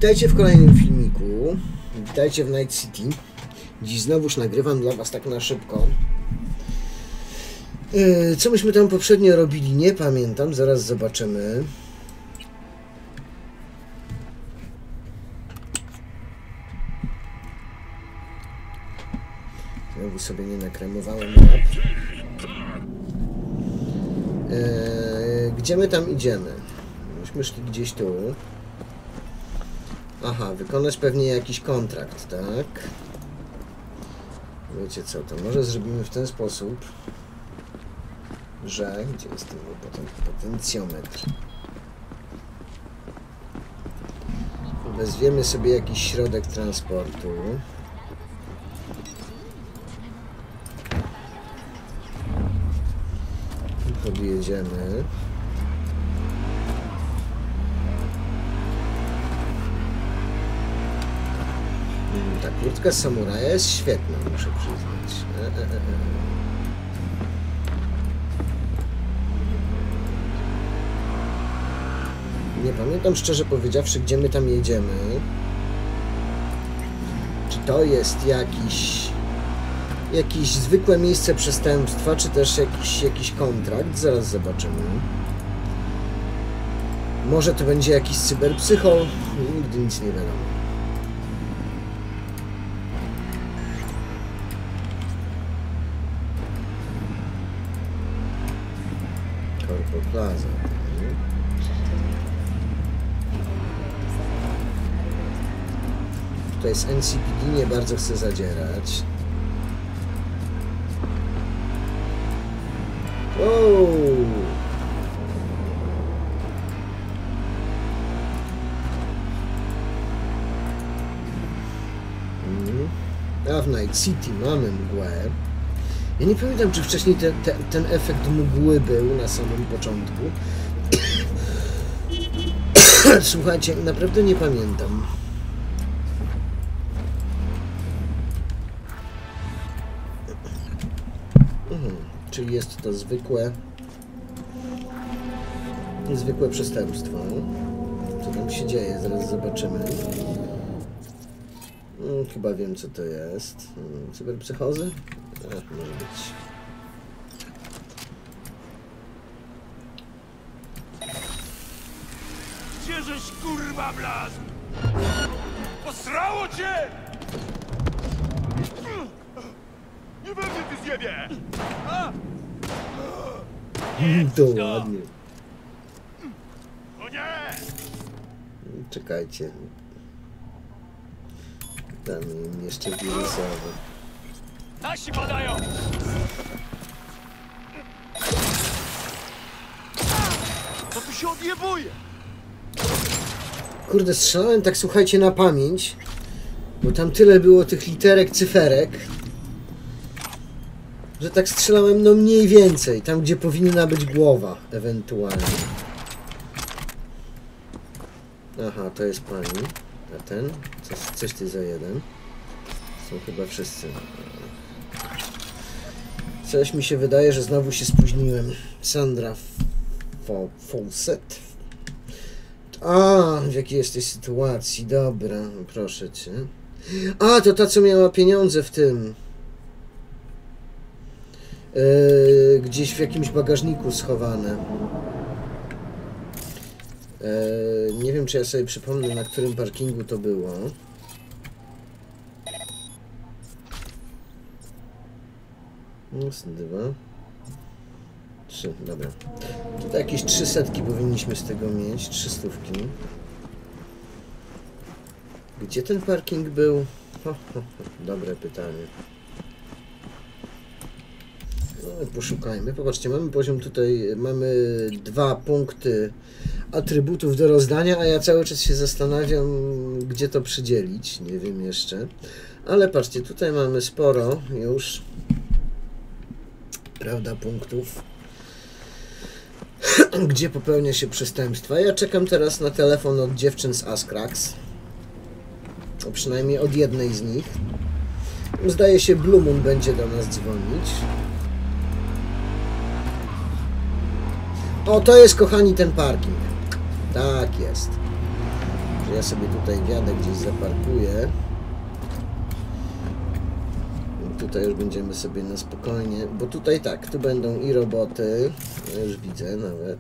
Witajcie w kolejnym filmiku. Witajcie w Night City. Dziś znowuż nagrywam dla was tak na szybko. Co myśmy tam poprzednio robili? Nie pamiętam, zaraz zobaczymy. Znowu sobie nie nakremowałem map. Gdzie my tam idziemy? Myśmy szli gdzieś tu. Aha, wykonać pewnie jakiś kontrakt, tak? Wiecie co, to może zrobimy w ten sposób, że... Gdzie jest ten potencjometr? Wezwiemy sobie jakiś środek transportu. I podjedziemy. Ta kurtka samuraja jest świetna, muszę przyznać. Nie pamiętam, szczerze powiedziawszy, gdzie my tam jedziemy. Czy to jest jakieś zwykłe miejsce przestępstwa, czy też jakiś kontrakt? Zaraz zobaczymy. Może to będzie jakiś cyberpsychol? Nigdy nic nie wiadomo. Plaza. To jest NCPD, nie bardzo chcę zadzierać. Wow. A w Night City mamy mgłę. Ja nie pamiętam, czy wcześniej ten efekt mgły był na samym początku. Słuchajcie, naprawdę nie pamiętam. Czyli jest to zwykłe przestępstwo. Co tam się dzieje? Zaraz zobaczymy. Chyba wiem, co to jest. Cyberpsychozy? Może być. Gdzieżeś kurwa blazł? Posrało cię! Nie będzie ty zjebie! To ładnie. O nie! Czekajcie. Damy im jeszcze wirusowy. Nasi padają! Co tu się odjebuje? Kurde, strzelałem tak, słuchajcie, na pamięć, bo tam tyle było tych literek, cyferek, że tak strzelałem, no mniej więcej, tam gdzie powinna być głowa, ewentualnie. Aha, to jest pani. A ten? Coś ty za jeden. Są chyba wszyscy. Coś mi się wydaje, że znowu się spóźniłem. Sandra Fawcett. A, w jakiej jesteś sytuacji? Dobra, proszę cię. A, to ta, co miała pieniądze w tym. Gdzieś w jakimś bagażniku schowane. Nie wiem, czy ja sobie przypomnę, na którym parkingu to było. Raz, 2, 3, dobra. Tutaj jakieś 300 powinniśmy z tego mieć, 300. Gdzie ten parking był? Dobre pytanie. No, poszukajmy. Popatrzcie, mamy poziom tutaj, mamy 2 punkty atrybutów do rozdania, a ja cały czas się zastanawiam, gdzie to przydzielić. Nie wiem jeszcze. Ale patrzcie, tutaj mamy sporo już, prawda, punktów, gdzie popełnia się przestępstwa. Ja czekam teraz na telefon od dziewczyn z Askrax. Przynajmniej od jednej z nich. Zdaje się, Blue Moon będzie do nas dzwonić. O, to jest, kochani, ten parking. Tak jest. Że ja sobie tutaj wjadę, gdzieś zaparkuję. I tutaj już będziemy sobie na spokojnie, bo tutaj tak, tu będą i roboty. Ja już widzę nawet.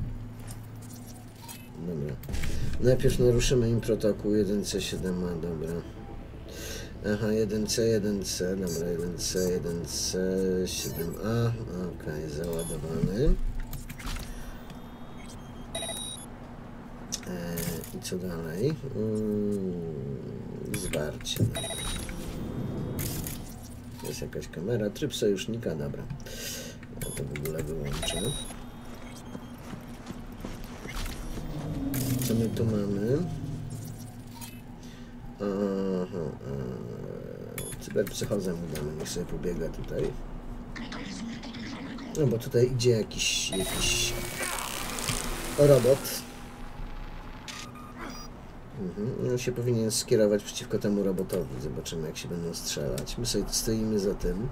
Dobra. Najpierw naruszymy im protokół 1C7A, dobra. Aha, 1C, 1C, dobra, 1C, 1C, 7A, okej, załadowany. I co dalej? Zwarcie. Jest jakaś kamera, tryb sojusznika, dobra. Ja to w ogóle wyłączę. Co my tu mamy? Aha, cyberpsychozę mu damy, niech sobie pobiega tutaj. No bo tutaj idzie jakiś robot. On się powinien skierować przeciwko temu robotowi. Zobaczymy, jak się będą strzelać. My sobie stoimy za tym.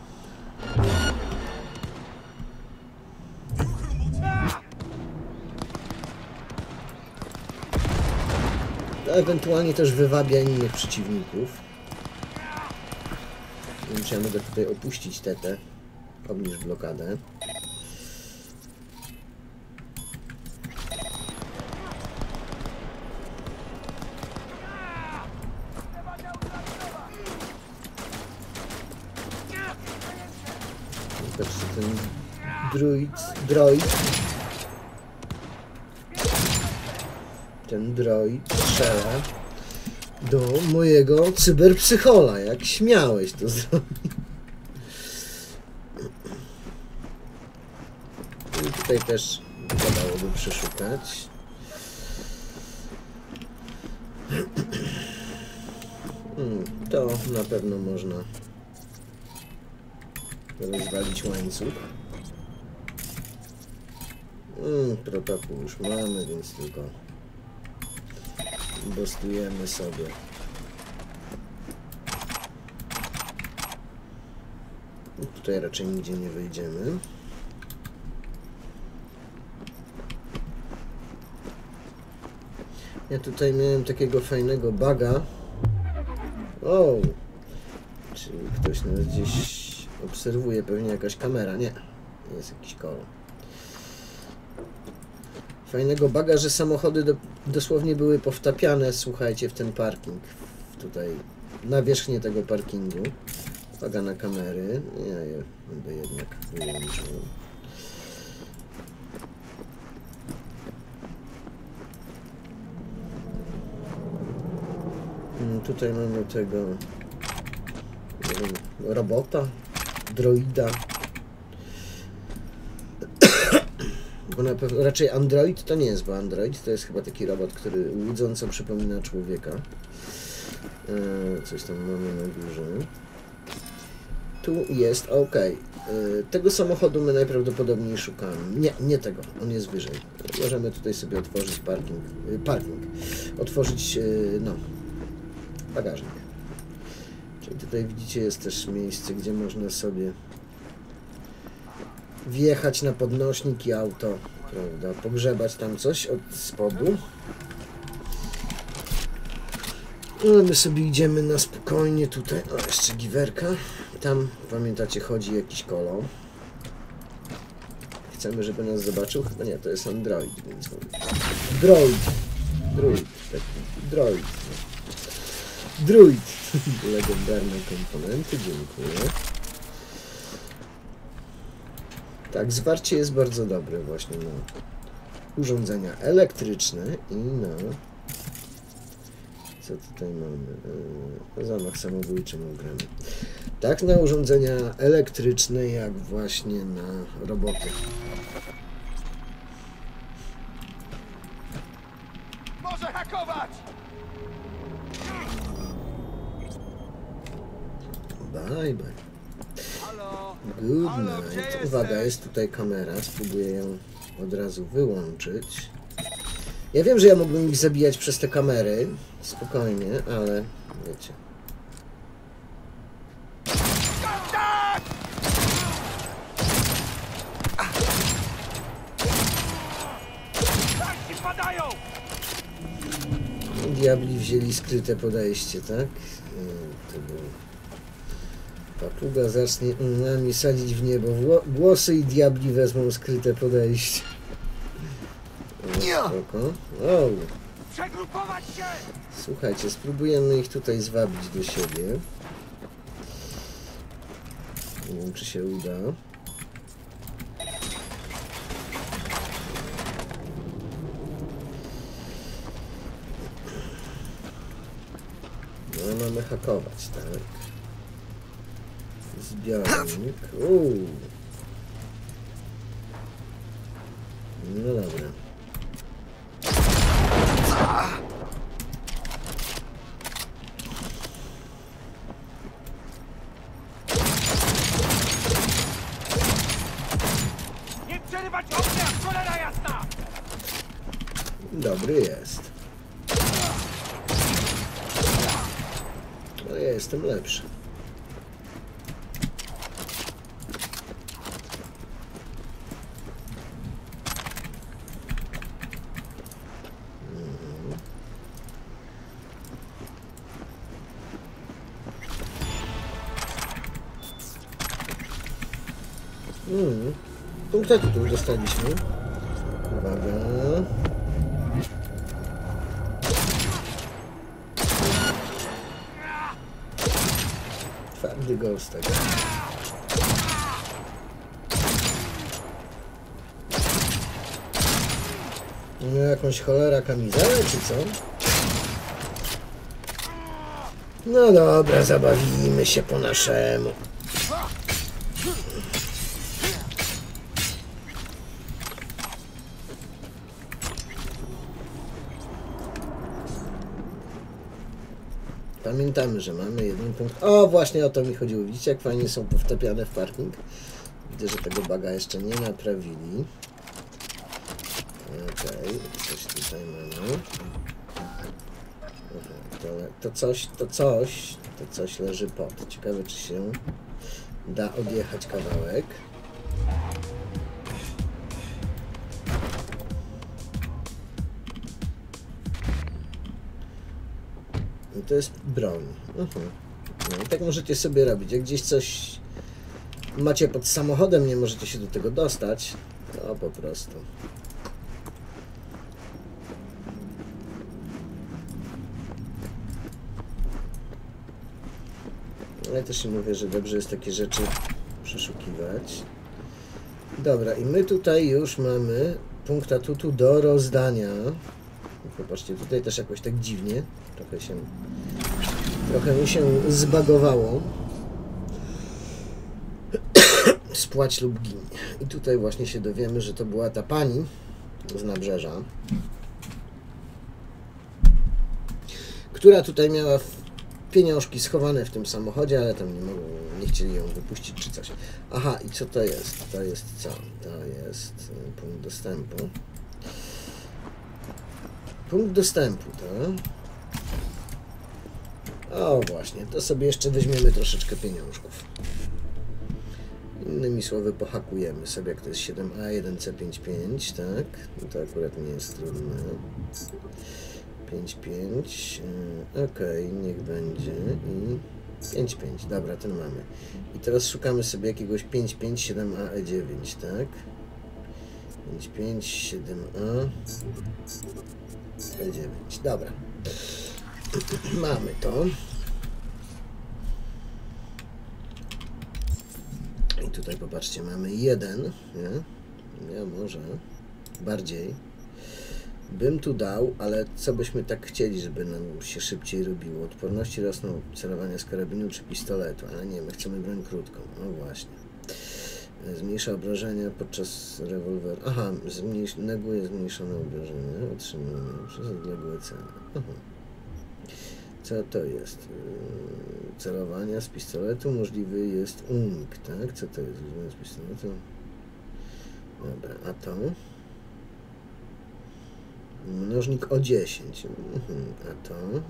A ewentualnie też wywabia innych przeciwników. Więc ja mogę tutaj opuścić tetę. Obniż blokadę. Zobaczcie, ten droid strzela do mojego cyberpsychola. Jak śmiałeś to zrobić. I tutaj też wypadałoby przeszukać. To na pewno można rozwalić łańcuch. Protokół już mamy, więc tylko boostujemy sobie. Tutaj raczej nigdzie nie wyjdziemy. Ja tutaj miałem takiego fajnego buga. O! Czyli ktoś nas gdzieś obserwuje, pewnie jakaś kamera. Nie, jest jakiś kolor. Fajnego buga, że samochody dosłownie były powtapiane, słuchajcie, w ten parking. Tutaj na wierzchnię tego parkingu. Uwaga na kamery. Ja je będę jednak wyłączył. Tutaj mamy tego robota, droida. Bo na pewno, raczej android to nie jest, bo android to jest chyba taki robot, który łudząco przypomina człowieka. Coś tam mamy na górze. Tu jest, ok. Tego samochodu my najprawdopodobniej szukamy. Nie tego, on jest wyżej. Możemy tutaj sobie otworzyć parking. Otworzyć, no, bagażnik. Czyli tutaj widzicie, jest też miejsce, gdzie można sobie wjechać na podnośnik i auto, prawda, pogrzebać tam coś od spodu. No, my sobie idziemy na spokojnie tutaj. O, jeszcze giwerka. Tam, pamiętacie, chodzi jakiś kolor. Chcemy, żeby nas zobaczył? Chyba nie, to jest android, więc... Druid. Legendarne komponenty, dziękuję. Tak, zwarcie jest bardzo dobre właśnie na urządzenia elektryczne i na... Co tutaj mamy? Zamach samobójczy gramy. Tak, na urządzenia elektryczne, jak właśnie na roboty. Może hakować! Bye, bye. Good night. Uwaga, jest tutaj kamera. Spróbuję ją od razu wyłączyć. Ja wiem, że ja mógłbym ich zabijać przez te kamery. Spokojnie, ale wiecie. Diabli wzięli skryte podejście, tak? To był... Papuga zacznie nami sadzić w niebo włosy i diabli wezmą skryte podejście. Spoko. O. Przegrupować się! Słuchajcie, spróbujemy ich tutaj zwabić do siebie. Nie wiem, czy się uda. No, mamy hakować, tak? Zbiornik. No dobra. Nie przerywać ognia, cholera jasna! Dobry jest. No ja jestem lepszy. Punkty tu już dostaliśmy. Uwaga. Twardy gostek. No jakąś cholera kamizelę, czy co? No dobra, zabawimy się po naszemu. Pamiętamy, że mamy jeden punkt. O, właśnie o to mi chodziło. Widzicie, jak fajnie są powtapiane w parking? Widzę, że tego baga jeszcze nie naprawili. Okej, coś tutaj mamy. To coś leży pod. Ciekawe, czy się da odjechać kawałek. I to jest broń. No i tak możecie sobie robić. Jak gdzieś coś macie pod samochodem, nie możecie się do tego dostać, to po prostu. Ale też się mówię, że dobrze jest takie rzeczy przeszukiwać. Dobra, i my tutaj już mamy punkt atutu do rozdania. Popatrzcie, tutaj też jakoś tak dziwnie. Trochę mi się zbagowało. Spłać lub gin. I tutaj właśnie się dowiemy, że to była ta pani z nabrzeża, która tutaj miała pieniążki schowane w tym samochodzie, ale tam nie chcieli ją wypuścić czy coś. Aha, i co to jest? To jest co? To jest punkt dostępu. Punkt dostępu, tak? O właśnie, to sobie jeszcze weźmiemy troszeczkę pieniążków. Innymi słowy, pohakujemy sobie, jak to jest 7A, 1C55, tak? No to akurat nie jest trudne. 5,5. Okej, niech będzie. I 5,5. Dobra, ten mamy. I teraz szukamy sobie jakiegoś 5,5, 7A, E9, tak? 5,5, 7A, E9. Dobra. Mamy to. I tutaj popatrzcie, mamy 1. Nie? Ja może bardziej bym tu dał, ale co byśmy tak chcieli, żeby nam się szybciej robiło? Odporności rosną celowania z karabinu czy pistoletu, ale nie, my chcemy broń krótką. No właśnie. Zmniejsza obrażenia podczas rewolweru. Aha, neguje zmniejszone obrażenia otrzymane przez odległe cele. Aha. Co to jest? Celowania z pistoletu możliwy jest unik, tak? Co to jest? Z pistoletu? Dobra, a to? Mnożnik o 10. A to?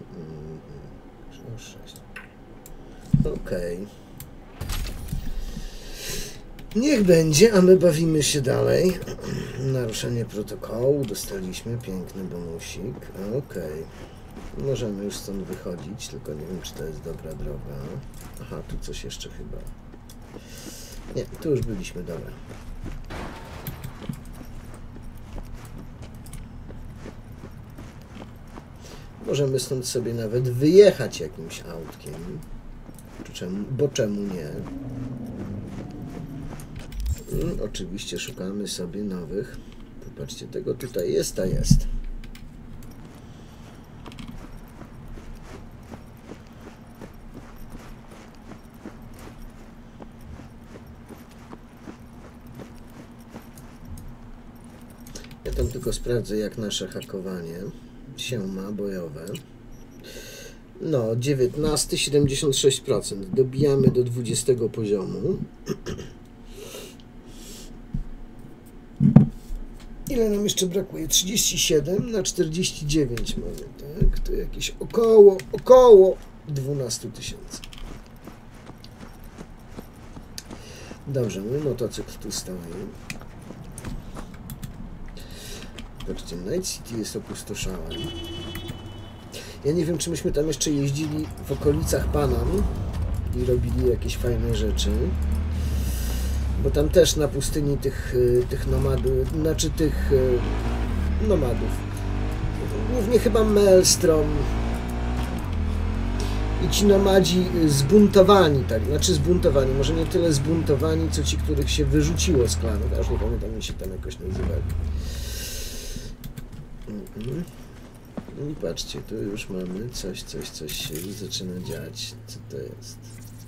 O 6. Okej. Niech będzie, a my bawimy się dalej. Naruszenie protokołu. Dostaliśmy piękny bonusik. Okej. Możemy już stąd wychodzić, tylko nie wiem, czy to jest dobra droga. Aha, tu coś jeszcze chyba. Nie, tu już byliśmy, dobra. Możemy stąd sobie nawet wyjechać jakimś autkiem. Bo czemu nie? Oczywiście szukamy sobie nowych. Popatrzcie, tego tutaj jest, a jest. Ja tam tylko sprawdzę, jak nasze hakowanie się ma, bojowe. No, 19, 76%. Dobijamy do 20 poziomu. Ile nam jeszcze brakuje? 37 na 49 mamy, tak? To jakieś około 12 000. Dobrze, mój motocykl tu stoi. Zobaczcie, Night City jest opustoszałe. Ja nie wiem, czy myśmy tam jeszcze jeździli w okolicach Panam i robili jakieś fajne rzeczy. Bo tam też na pustyni tych nomadów, znaczy tych nomadów. Głównie chyba Maelstrom. I ci nomadzi zbuntowani, tak, znaczy zbuntowani, może nie tyle zbuntowani, co ci, których się wyrzuciło z klanu. Aż nie pamiętam, jak się tam jakoś nazywali. I patrzcie, tu już mamy coś się zaczyna dziać. Co to jest?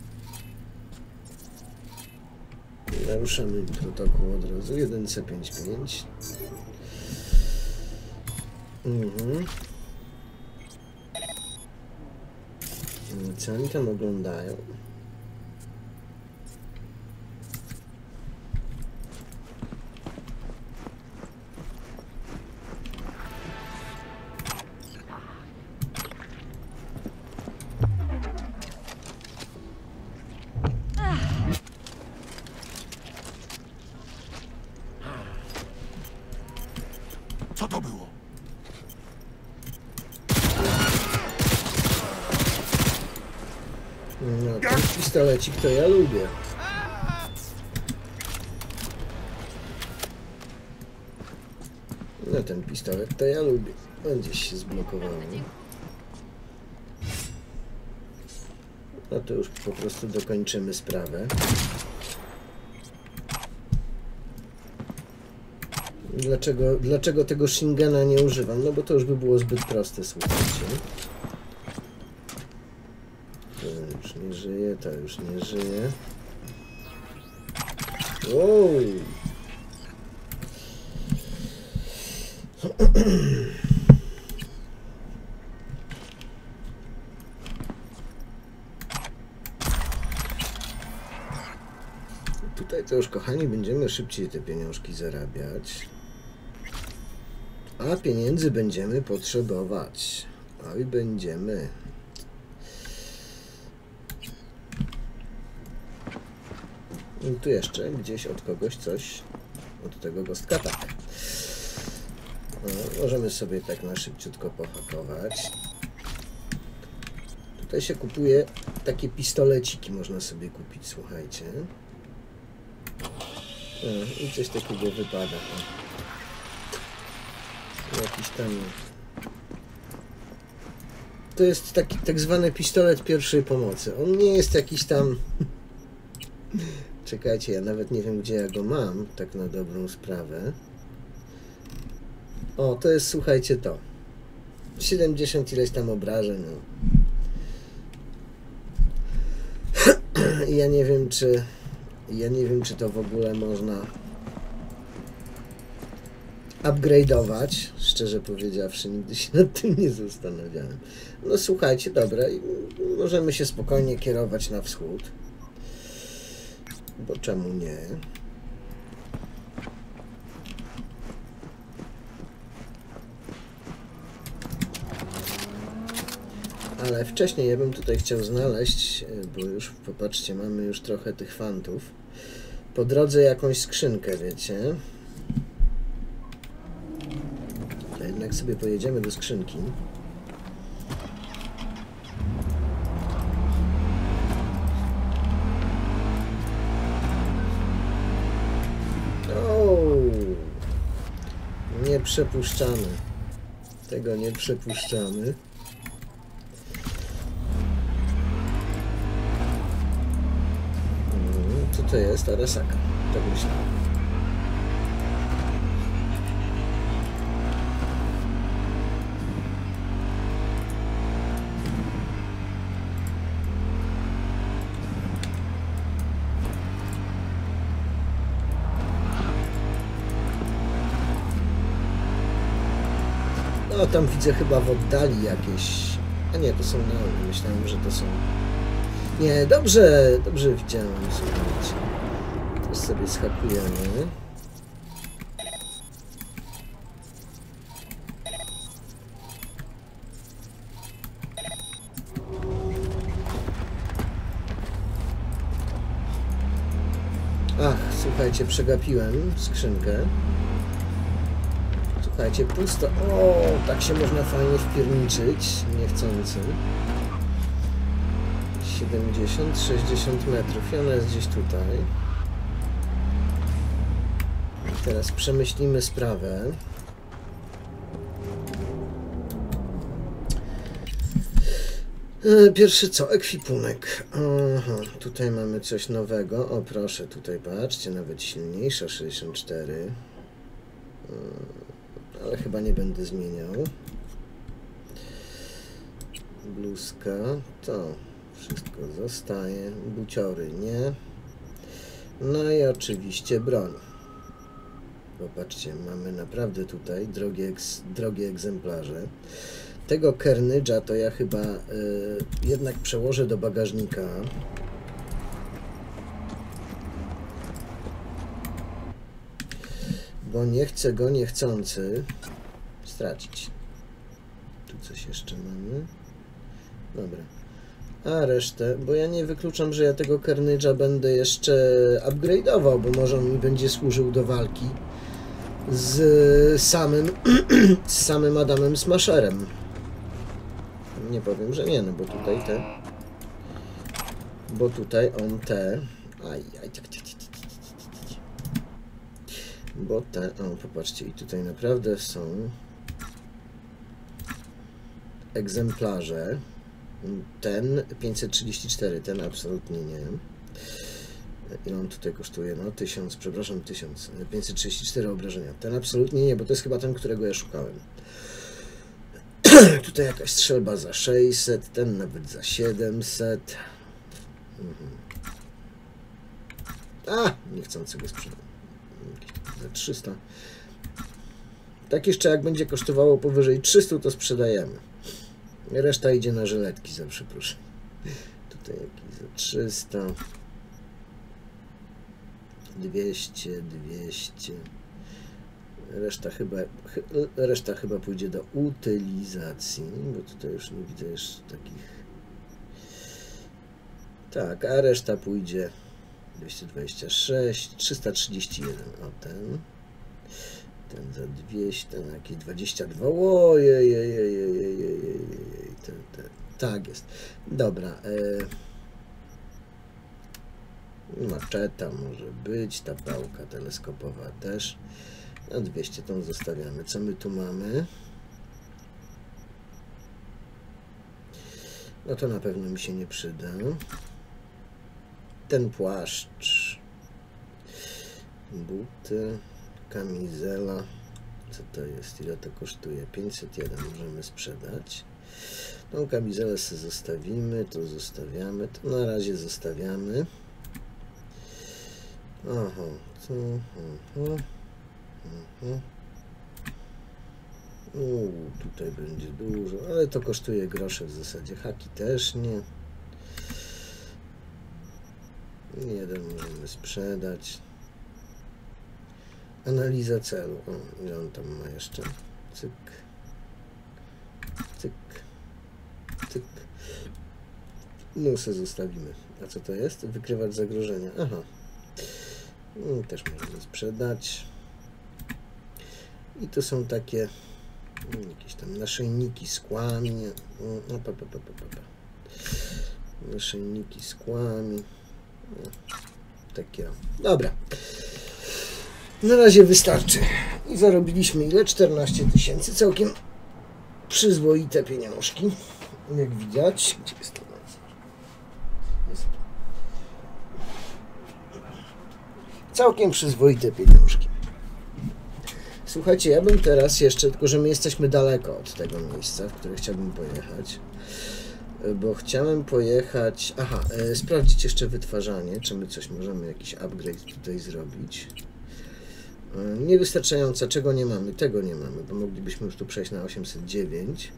Naruszamy protokół od razu. 1C55. Co oni tam oglądają? Co to było? No, ten pistolecik to ja lubię. No, ten pistolet to ja lubię. On gdzieś się zblokował. No to już po prostu dokończymy sprawę. Dlaczego tego Shingena nie używam? No bo to już by było zbyt proste, słuchajcie. To już nie żyje, to już nie żyje. Wow. Tutaj to już, kochani, będziemy szybciej te pieniążki zarabiać. A pieniędzy będziemy potrzebować. Oj, będziemy. I tu jeszcze gdzieś od kogoś coś. Od tego gostka, tak. No, możemy sobie tak na szybciutko pohakować. Tutaj się kupuje takie pistoleciki, można sobie kupić, słuchajcie. No, i coś takiego wypada. Jakiś tam... To jest taki tak zwany pistolet pierwszej pomocy. On nie jest jakiś tam... Czekajcie, ja nawet nie wiem, gdzie ja go mam, tak na dobrą sprawę. O, to jest, słuchajcie, to. 70 ileś tam obrażeń. No. I ja nie wiem, czy to w ogóle można upgrade'ować. Szczerze powiedziawszy, nigdy się nad tym nie zastanawiałem. No słuchajcie, dobra, możemy się spokojnie kierować na wschód. Bo czemu nie? Ale wcześniej ja bym tutaj chciał znaleźć, bo już, popatrzcie, mamy już trochę tych fantów. Po drodze jakąś skrzynkę, wiecie? To jednak sobie pojedziemy do skrzynki. nie przepuszczamy. Tego nie przepuszczamy. Co to jest? Arasaka. Tak myślałem. No tam widzę chyba w oddali jakieś... A nie, to są neony. Myślałem, że to są... Nie, dobrze widziałem, słuchajcie. Teraz sobie schakujemy. Ach, słuchajcie, przegapiłem skrzynkę. Słuchajcie, pusto. O, tak się można fajnie wpierniczyć, niechcący. 70-60 metrów i ona jest gdzieś tutaj. Teraz przemyślimy sprawę. Pierwszy co? Ekwipunek. Aha, tutaj mamy coś nowego. O proszę, tutaj patrzcie, nawet silniejsza 64. Ale chyba nie będę zmieniał. Bluzka, to wszystko zostaje. Buciory nie. No i oczywiście broń. Popatrzcie, mamy naprawdę tutaj drogie egzemplarze. Tego Kernydża to ja chyba jednak przełożę do bagażnika. Bo nie chcę go niechcący stracić. Tu coś jeszcze mamy. Dobra. A resztę, bo ja nie wykluczam, że ja tego Kernydża będę jeszcze upgrade'ował, bo może on mi będzie służył do walki z samym Adamem Smasherem. Nie powiem, że nie, no bo tutaj on bo o, popatrzcie, i tutaj naprawdę są egzemplarze. Ten 534, ten absolutnie nie. Ile on tutaj kosztuje? No 1000, przepraszam, 1000. 534 obrażenia. Ten absolutnie nie, bo to jest chyba ten, którego ja szukałem. Tutaj jakaś strzelba za 600, ten nawet za 700. A, niechcący go sprzedam. Za 300. Tak jeszcze jak będzie kosztowało powyżej 300, to sprzedajemy. Reszta idzie na żyletki zawsze, proszę. Tutaj jakiś za 300. 200. Reszta chyba pójdzie do utylizacji, bo tutaj już nie widzę jeszcze takich. Tak, a reszta pójdzie 226, 331. O, ten za 200, ten jakieś 22. Ojej. Tak jest. Dobra. Maczeta może być, ta pałka teleskopowa też. A 200 tą zostawiamy. Co my tu mamy? No to na pewno mi się nie przyda. Ten płaszcz. Buty. Kamizela. Co to jest? Ile to kosztuje? 501 możemy sprzedać. Tą kamizelę sobie zostawimy. To zostawiamy. To na razie zostawiamy. Aha. Tutaj będzie dużo, ale to kosztuje grosze w zasadzie. Haki też nie. Jeden możemy sprzedać. Analiza celu. O, ile on tam ma jeszcze? Cyk. No se zostawimy. A co to jest? Wykrywać zagrożenia. Aha. Też możemy sprzedać. I to są takie jakieś tam naszyjniki z kłami. Naszyjniki z kłami. Takie. Dobra. Na razie wystarczy. I zarobiliśmy ile? 14 000. Całkiem przyzwoite pieniążki. Jak widać. Gdzie jest to? Jest. Całkiem przyzwoite pieniążki. Słuchajcie, ja bym teraz jeszcze, tylko że my jesteśmy daleko od tego miejsca, w które chciałbym pojechać. Bo chciałem pojechać... Aha, sprawdzić jeszcze wytwarzanie, czy my coś możemy, jakiś upgrade tutaj zrobić. Niewystarczająca, czego nie mamy? Tego nie mamy, bo moglibyśmy już tu przejść na 809.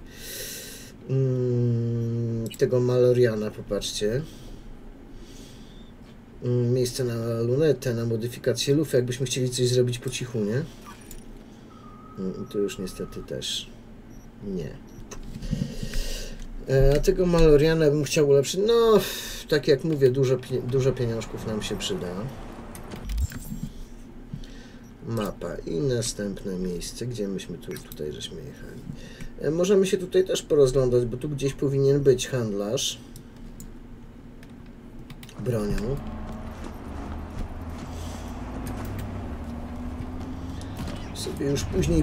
Tego Maloriana, popatrzcie. Miejsce na lunetę, na modyfikację lufy, jakbyśmy chcieli coś zrobić po cichu, nie? To już niestety też nie. A tego Maloriana bym chciał ulepszyć. No, tak jak mówię, dużo pieniążków nam się przyda. Mapa i następne miejsce, gdzie myśmy tutaj żeśmy jechali. Możemy się tutaj też porozglądać, bo tu gdzieś powinien być handlarz bronią. Sobie już później.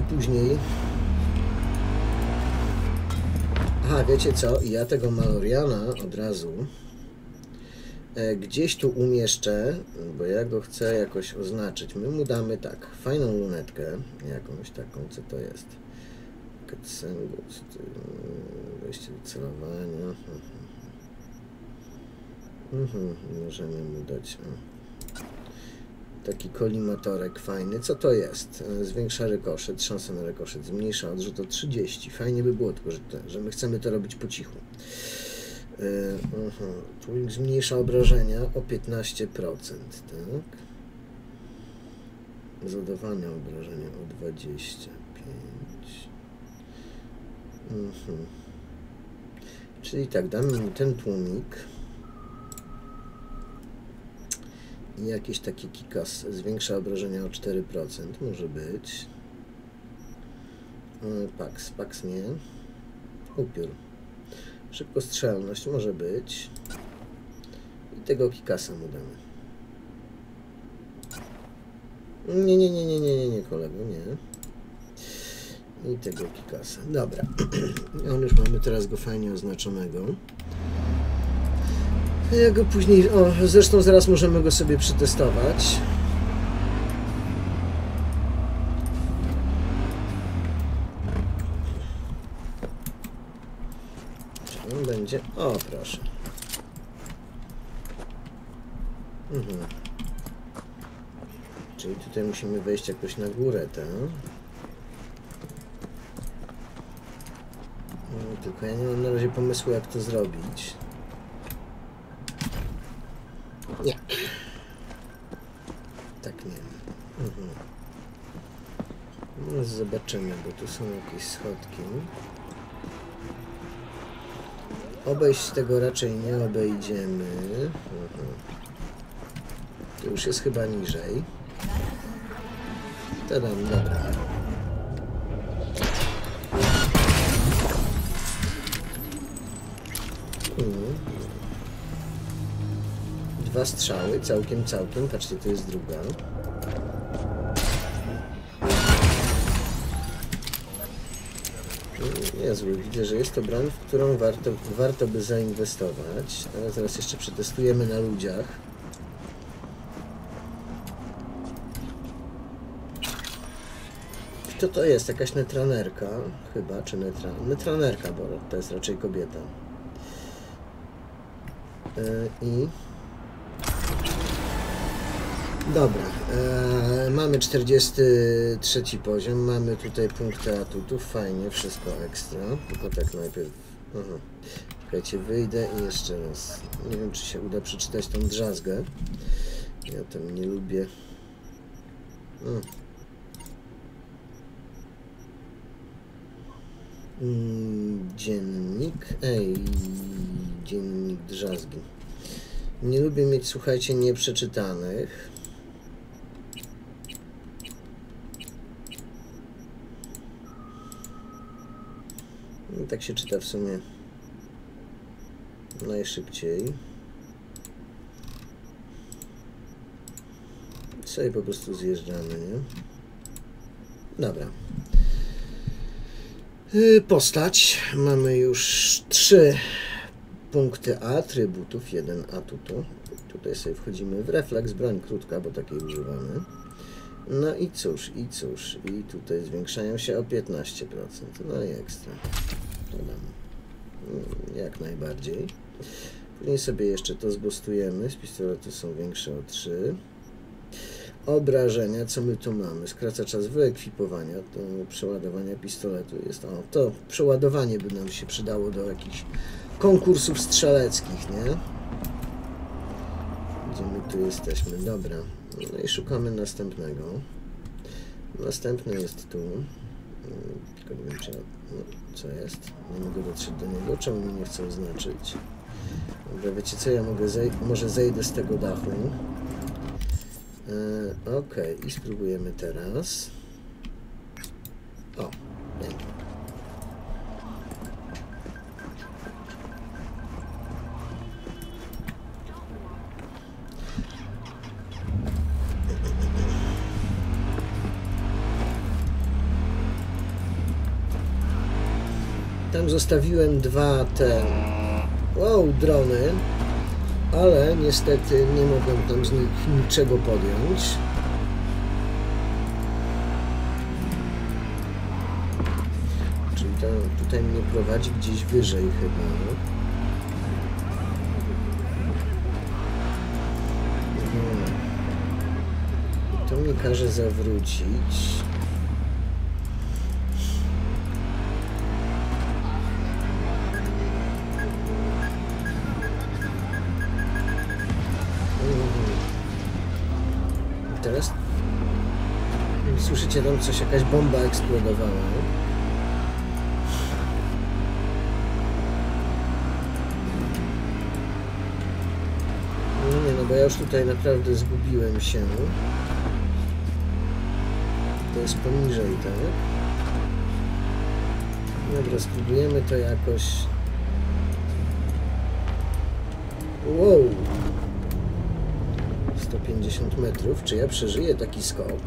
Aha, wiecie co? Ja tego Maloriana od razu gdzieś tu umieszczę, bo ja go chcę jakoś oznaczyć. My mu damy tak, fajną lunetkę, jakąś taką, co to jest? Wejście do celowania. Możemy mu dać taki kolimatorek fajny. Co to jest? Zwiększa rykoszet, szansa na rykoszet, zmniejsza odrzut o 30. Fajnie by było, tylko że my chcemy to robić po cichu. Tu zmniejsza obrażenia o 15%, tak? Zadawanie obrażenia o 25%. Czyli tak, damy mu ten tłumik i jakiś taki kikas, zwiększa obrażenia o 4%, może być. Pax nie. Upiór. Szybkostrzelność może być. I tego kikasa mu damy. Nie, kolego, nie. I tego kikasa. Dobra. On już mamy teraz go fajnie oznaczonego. Ja go później... O, zresztą zaraz możemy go sobie przetestować. Czy on będzie... O, proszę. Czyli tutaj musimy wejść jakoś na górę, tak? Tylko ja nie mam na razie pomysłu, jak to zrobić. Nie. Tak nie. No, zobaczymy, bo tu są jakieś schodki. Obejść tego raczej nie obejdziemy. To już jest chyba niżej. Tadam, dobra. Dwa strzały, całkiem. Patrzcie, to jest druga. Niezły, widzę, że jest to broń, w którą warto by zainwestować. Ale zaraz jeszcze przetestujemy na ludziach. Co to jest? Jakaś netranerka? Chyba, czy netranerka, bo to jest raczej kobieta. I... Dobra, mamy 43 poziom, mamy tutaj punkty atutów, fajnie, wszystko ekstra, tylko tak najpierw, czekajcie, wyjdę i jeszcze raz, nie wiem, czy się uda przeczytać tą drzazgę, ja tam nie lubię, dziennik, dziennik drzazgi. Nie lubię mieć, słuchajcie, nieprzeczytanych. No, tak się czyta w sumie najszybciej. sobie po prostu zjeżdżamy, nie? Dobra. Postać. Mamy już 3 punkty atrybutów, 1 atutu. Tutaj sobie wchodzimy w refleks, broń krótka, bo takiej używamy. No i cóż, i tutaj zwiększają się o 15%. No i ekstra. Dodam. Jak najbardziej. Później sobie jeszcze to zboostujemy. Z pistoletu są większe o 3. Obrażenia, co my tu mamy? Skraca czas wyekwipowania, to przeładowania pistoletu jest. O, to przeładowanie by nam się przydało do jakichś konkursów strzeleckich, nie? Gdzie my tu jesteśmy? Dobra. No i szukamy następnego. Następny jest tu. Tylko nie wiem, czy... No, co jest? Nie mogę dotrzeć do niego. Czemu mi nie chce oznaczyć? Dobra, wiecie co? Ja mogę może zejdę z tego dachu. Ok, i spróbujemy teraz. O, pięknie. Tam zostawiłem 2 te drony, ale niestety nie mogłem tam z nich niczego podjąć. Czyli to tutaj mnie prowadzi gdzieś wyżej chyba. To mnie każe zawrócić. Teraz słyszycie tam coś, jakaś bomba eksplodowała. No nie, no bo ja już tutaj naprawdę zgubiłem się. To jest poniżej, tak? Dobra, spróbujemy to jakoś... Wow! 150 metrów. Czy ja przeżyję taki skok?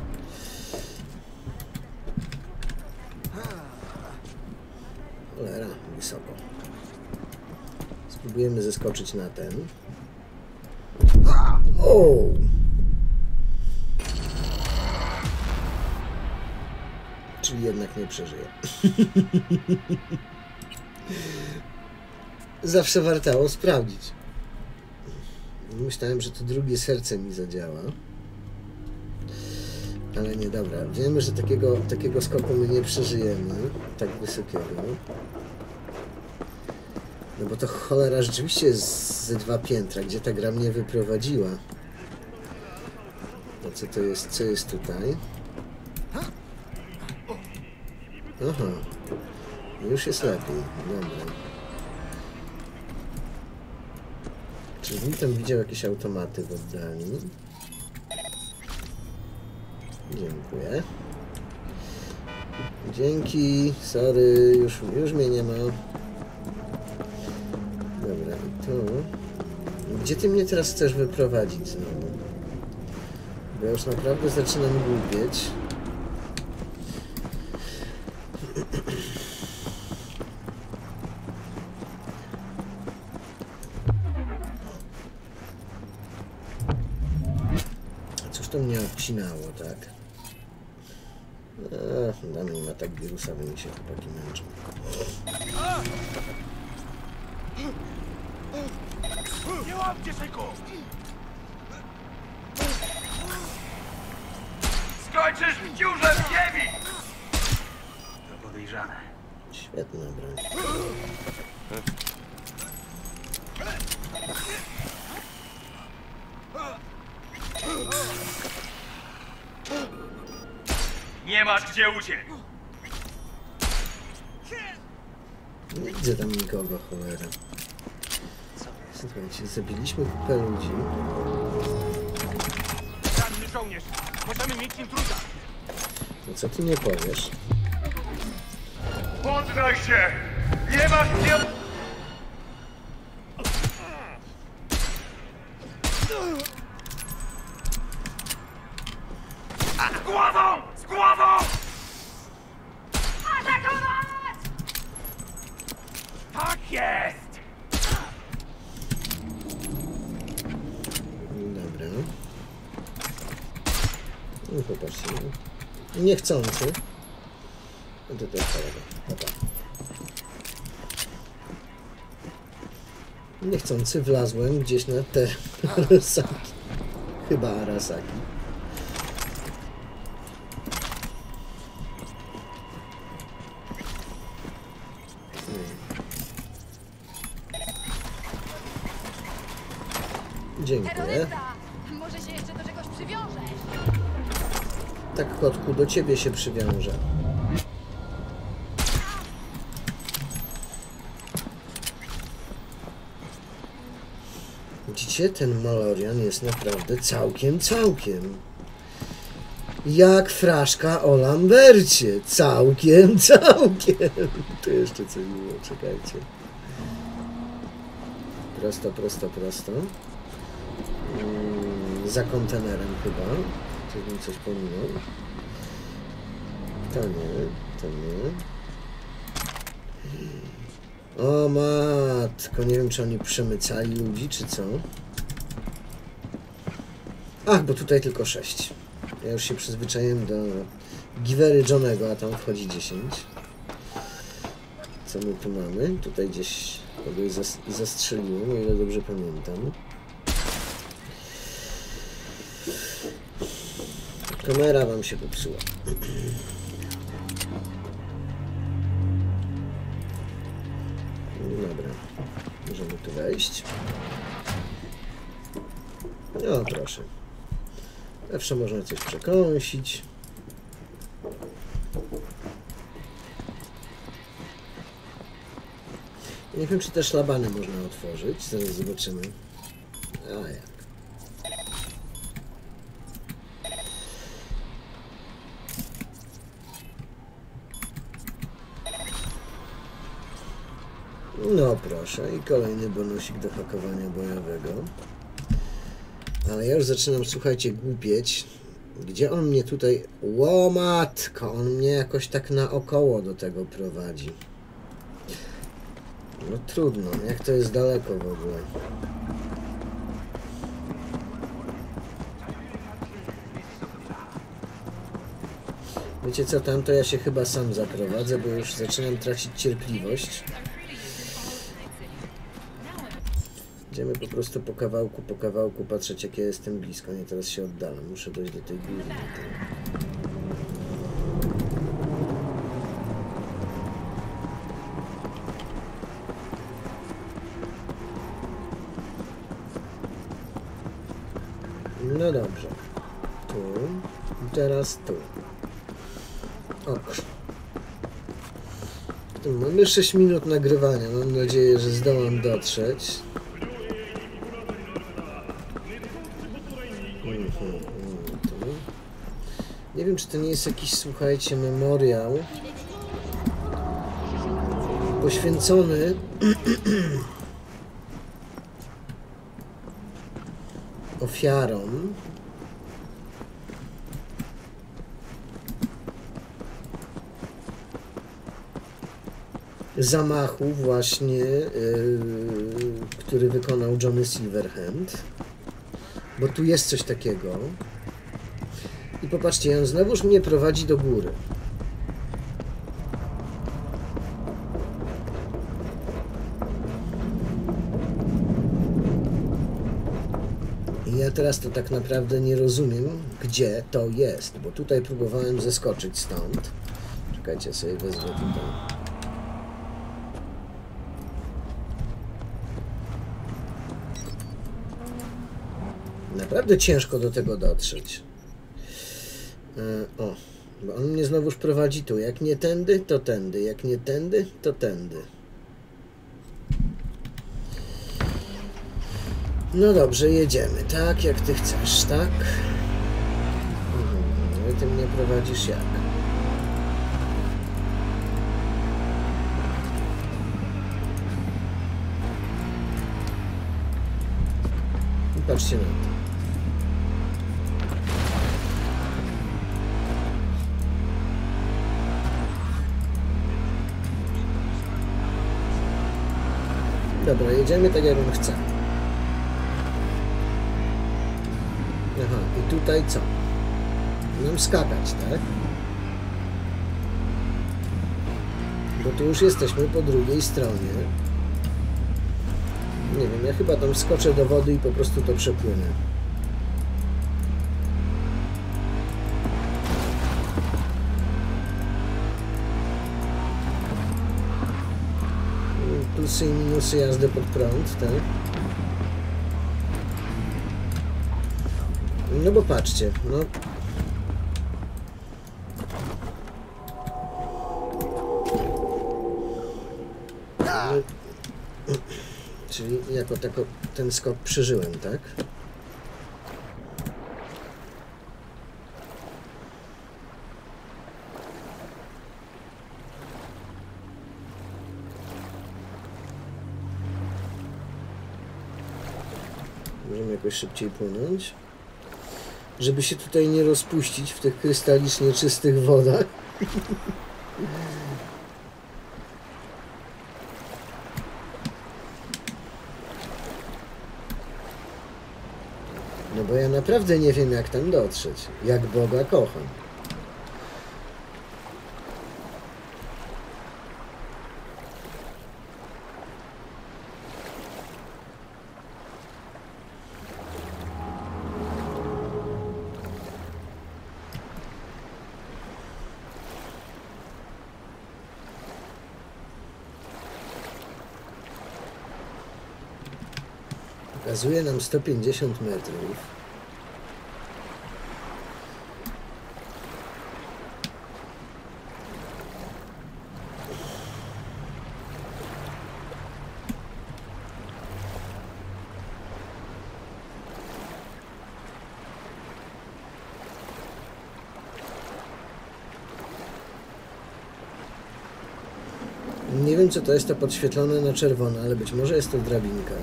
Cholera, wysoko. Spróbujemy zeskoczyć na ten. O! Czyli jednak nie przeżyję. Zawsze wartało sprawdzić. Myślałem, że to drugie serce mi zadziała. Ale nie, dobra. Wiemy, że takiego skoku my nie przeżyjemy. Tak wysokiego. No bo to cholera rzeczywiście jest ze 2 piętra, gdzie ta gra mnie wyprowadziła. No co to jest? Co jest tutaj? Aha. Już jest lepiej. Dobra. Czy tam widział jakieś automaty w oddali? Dziękuję. Dzięki. Sorry. Już mnie nie ma. Dobra. I tu. Gdzie ty mnie teraz chcesz wyprowadzić znowu? Bo ja już naprawdę zaczynam gubić. To mnie obcinało, tak? Na mnie ma tak wirusa, by mi się chłopaki męczą. Nie łapcie się go! Skończysz w dziurze w ziemi! To podejrzane. Świetna broń. Nie masz gdzie uciec! Nie widzę tam nikogo, cholera. Słuchajcie, zabiliśmy kupę ludzi. Ranny żołnierz! Możemy mieć intruza! No co ty nie powiesz? Poddaj się! Nie masz gdzie... jest! Dobra. No popatrzcie. Niechcący. No to jest fajne. Niechcący wlazłem gdzieś na te Arasaki. Chyba Arasaki. Dziękuję. Terrorysta! Może się jeszcze do czegoś przywiążesz? Tak, kotku, do ciebie się przywiążę. Widzicie, ten Malorian jest naprawdę całkiem. Jak fraszka o Lambercie. Całkiem. Tu jeszcze coś było, czekajcie. Prosto. Za kontenerem chyba. Czy bym coś pominął? To nie. O matko, nie wiem, czy oni przemycali ludzi, czy co. Ach, bo tutaj tylko 6. Ja już się przyzwyczaiłem do giwery Johnego, a tam wchodzi 10. Co my tu mamy? Tutaj gdzieś kogoś zastrzeliłem, o ile dobrze pamiętam. Kamera wam się popsuła. Dobra, możemy tu wejść. No proszę. Zawsze można coś przekąsić. Nie wiem, czy te szlabany można otworzyć. Zaraz zobaczymy. A jak? No proszę, i kolejny bonusik do hakowania bojowego. Ale ja już zaczynam, słuchajcie, głupieć. Gdzie on mnie tutaj... Łomatko, on mnie jakoś tak naokoło do tego prowadzi. No trudno, jak to jest daleko w ogóle. Wiecie co, tam to ja się chyba sam zaprowadzę, bo już zaczynam tracić cierpliwość. Będziemy po prostu po kawałku patrzeć, jak ja jestem blisko. Nie, teraz się oddalam. Muszę dojść do tej góry. No dobrze. Tu. I teraz tu. Ok. Tu mamy 6 minut nagrywania. Mam nadzieję, że zdołam dotrzeć. Nie wiem, czy to nie jest jakiś, słuchajcie, memoriał poświęcony ofiarom zamachu właśnie, który wykonał Johnny Silverhand, bo tu jest coś takiego. I popatrzcie, on znowuż mnie prowadzi do góry. I ja teraz to tak naprawdę nie rozumiem, gdzie to jest, bo tutaj próbowałem zeskoczyć stąd. Czekajcie, sobie wezmę tutaj. Naprawdę ciężko do tego dotrzeć. O, bo on mnie znowuż prowadzi tu. Jak nie tędy, to tędy. Jak nie tędy, to tędy. No dobrze, jedziemy. Tak, jak ty chcesz, tak? No i ty mnie prowadzisz jak? I patrzcie na to. Dobra, jedziemy tak jak on chce. Aha, i tutaj co? Mam skakać, tak? Bo tu już jesteśmy po drugiej stronie. Nie wiem, ja chyba tam skoczę do wody i po prostu to przepłynę. Plusy i minusy jazdy pod prąd, tak? No bo patrzcie, no... Czyli jako ten skok przeżyłem, tak? Możemy jakoś szybciej płynąć. Żeby się tutaj nie rozpuścić w tych krystalicznie czystych wodach. No bo ja naprawdę nie wiem, jak tam dotrzeć. Jak Boga kocham. Pokazuje nam 150 metrów. Nie wiem, co to jest to podświetlone na czerwono, ale być może jest to drabinka.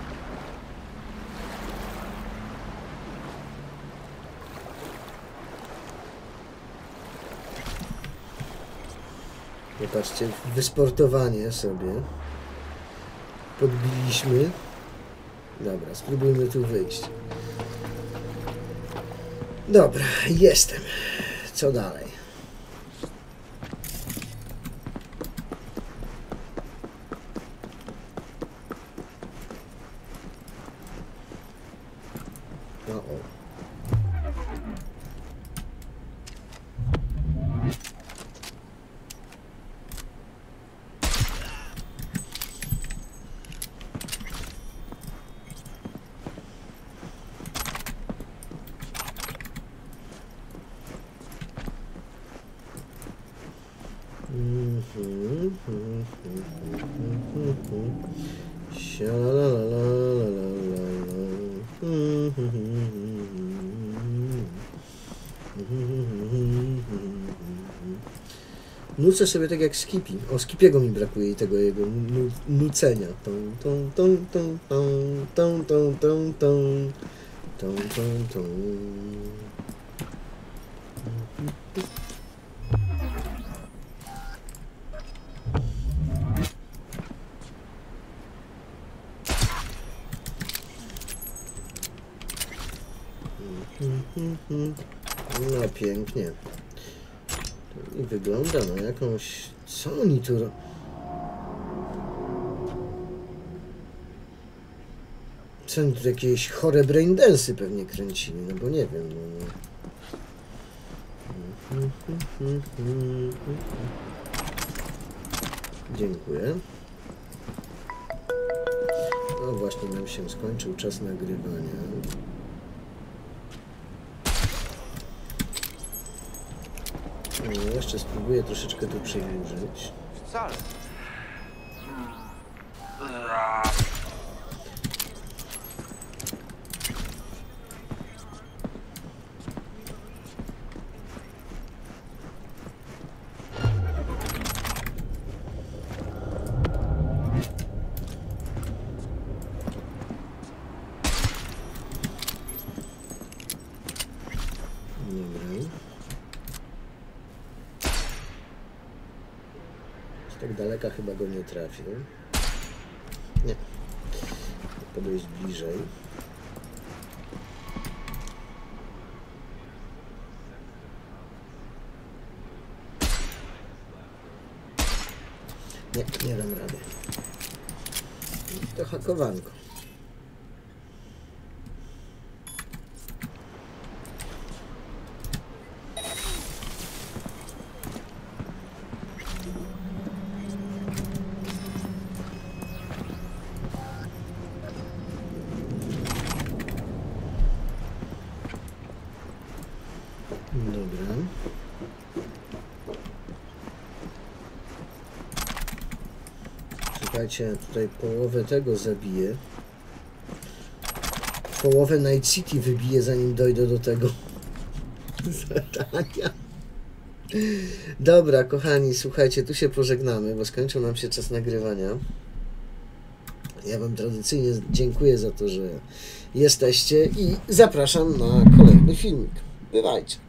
Popatrzcie, wysportowanie sobie. Podbiliśmy. Dobra, spróbujmy tu wyjść. Dobra, jestem. Co dalej? Nucę sobie tak jak Skippy. O, Skippiego mi brakuje i tego jego nucenia. No pięknie. I wygląda na jakąś... Co oni tu... Co oni tu jakieś chore braindensy pewnie kręcili, no bo nie wiem, no. Dziękuję. O, właśnie nam się skończył czas nagrywania. No, jeszcze spróbuję troszeczkę tu przedłużyć. Wcale. Tak daleka chyba go nie trafił. Nie. Podejść bliżej. Nie dam rady. To hakowanko. Dobra. Czekajcie, tutaj połowę tego zabiję. Połowę Night City wybiję, zanim dojdę do tego zadania. Dobra, kochani, słuchajcie, tu się pożegnamy, bo skończył nam się czas nagrywania. Ja wam tradycyjnie dziękuję za to, że jesteście i zapraszam na kolejny filmik. Bywajcie.